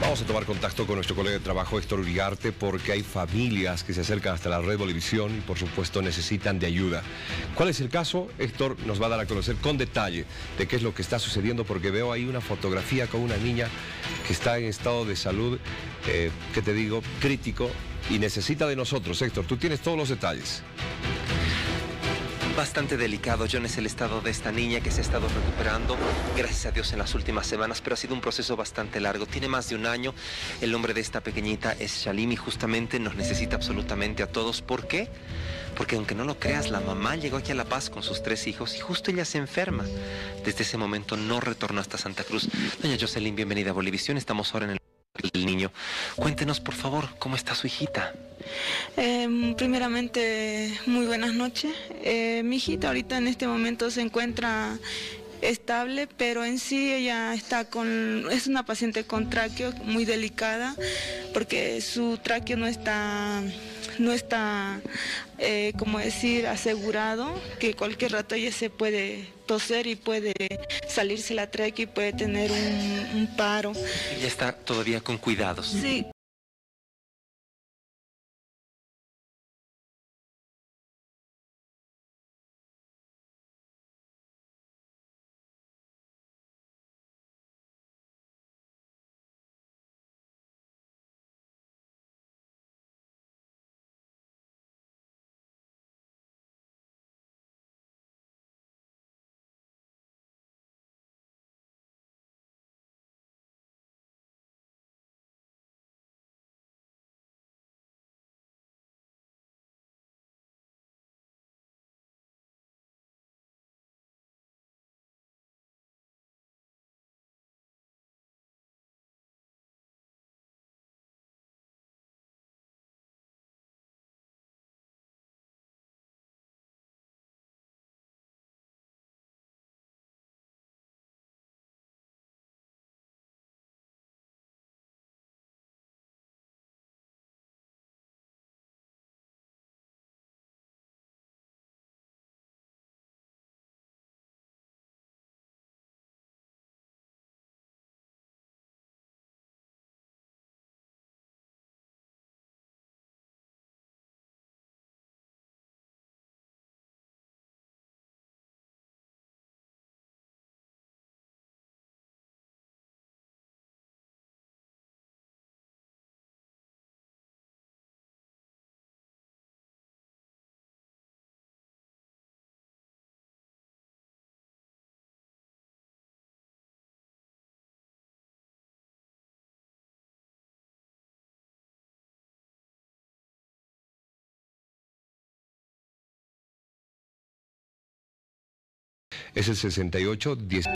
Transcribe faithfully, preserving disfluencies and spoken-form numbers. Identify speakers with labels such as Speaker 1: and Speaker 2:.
Speaker 1: Vamos a tomar contacto con nuestro colega de trabajo, Héctor Uriarte, porque hay familias que se acercan hasta la red Bolivisión y, por supuesto, necesitan de ayuda. ¿Cuál es el caso? Héctor nos va a dar a conocer con detalle de qué es lo que está sucediendo, porque veo ahí una fotografía con una niña que está en estado de salud, eh, ¿qué te digo?, crítico, y necesita de nosotros. Héctor, tú tienes todos los detalles.
Speaker 2: Bastante delicado, John, es el estado de esta niña que se ha estado recuperando, gracias a Dios, en las últimas semanas, pero ha sido un proceso bastante largo. Tiene más de un año. El nombre de esta pequeñita es Shalim y justamente nos necesita absolutamente a todos. ¿Por qué? Porque aunque no lo creas, la mamá llegó aquí a La Paz con sus tres hijos y justo ella se enferma. Desde ese momento no retornó hasta Santa Cruz. Doña Jocelyn, bienvenida a Bolivisión. Estamos ahora en el del niño. Cuéntenos, por favor, ¿cómo está su hijita?
Speaker 3: Eh, primeramente, muy buenas noches. Eh, mi hijita ahorita en este momento se encuentra estable, pero en sí ella está con, es una paciente con tráqueo muy delicada, porque su tráqueo no está, no está, eh, como decir, asegurado, que cualquier rato ella se puede toser y puede salirse la tráquea y puede tener un, un paro.
Speaker 2: Ella está todavía con cuidados.
Speaker 3: Sí.
Speaker 1: Es el sesenta y ocho diez.